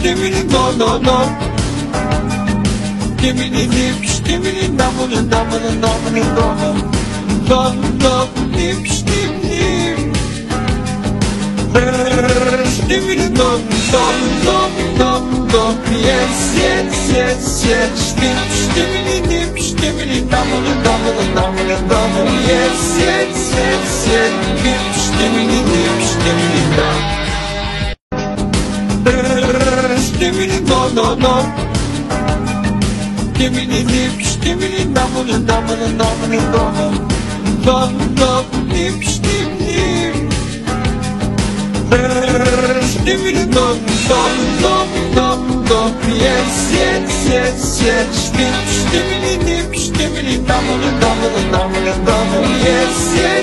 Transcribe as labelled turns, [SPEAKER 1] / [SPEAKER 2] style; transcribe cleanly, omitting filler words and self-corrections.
[SPEAKER 1] stimuli, no, no, no. Stimuli, nip, stimuli, double, double, double, double. Dom, dom, nip, stim, nip. Stimuli, dom, dom, dom, dom, dom. Yes, yes, yes, yes. Stim, stimuli, nip, stimuli, double, double, double, double. Yes, yes, yes, yes. Nip, stimuli, nip, stimuli, dom. Stimuli, no, no, no. Stimuli, nip, stimuli, double, double, double, double. Dom, dom, nip, stim, nip. Stimuli, dom, dom, dom, dom, dom. Yes, yes, yes, yes. Stim, stimuli, nip, stimuli, double, double, double, double. Yes, yes.